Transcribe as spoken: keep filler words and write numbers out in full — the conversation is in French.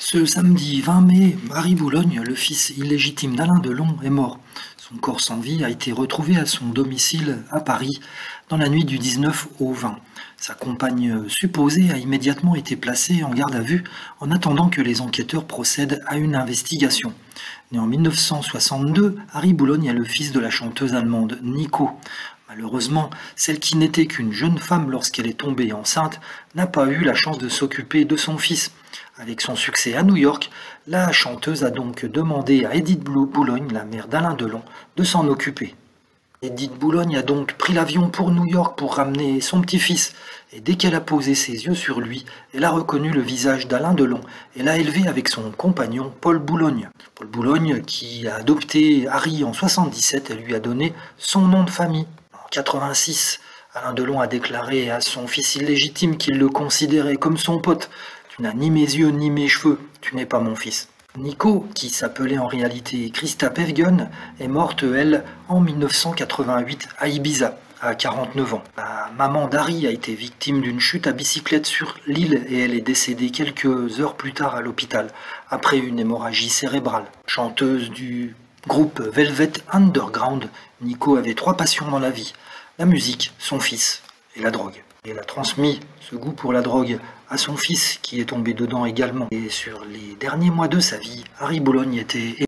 Ce samedi vingt mai, Harry Boulogne, le fils illégitime d'Alain Delon, est mort. Son corps sans vie a été retrouvé à son domicile à Paris dans la nuit du dix-neuf au vingt. Sa compagne supposée a immédiatement été placée en garde à vue en attendant que les enquêteurs procèdent à une investigation. Né en mille neuf cent soixante-deux, Harry Boulogne est le fils de la chanteuse allemande Nico. Malheureusement, celle qui n'était qu'une jeune femme lorsqu'elle est tombée enceinte n'a pas eu la chance de s'occuper de son fils. Avec son succès à New York, la chanteuse a donc demandé à Edith Boulogne, la mère d'Alain Delon, de s'en occuper. Edith Boulogne a donc pris l'avion pour New York pour ramener son petit-fils. Et dès qu'elle a posé ses yeux sur lui, elle a reconnu le visage d'Alain Delon et l'a élevé avec son compagnon Paul Boulogne. Paul Boulogne, qui a adopté Harry en soixante-dix-sept, elle lui a donné son nom de famille. En quatre-vingt-six, Alain Delon a déclaré à son fils illégitime qu'il le considérait comme son pote. Tu n'as ni mes yeux ni mes cheveux, tu n'es pas mon fils. Nico, qui s'appelait en réalité Christa Päffgen, est morte, elle, en mille neuf cent quatre-vingt-huit à Ibiza, à quarante-neuf ans. La maman d'Harry a été victime d'une chute à bicyclette sur l'île et elle est décédée quelques heures plus tard à l'hôpital, après une hémorragie cérébrale. Chanteuse du groupe Velvet Underground, Nico avait trois passions dans la vie, la musique, son fils et la drogue. Elle a transmis ce goût pour la drogue à son fils qui est tombé dedans également. Et sur les derniers mois de sa vie, Harry Boulogne était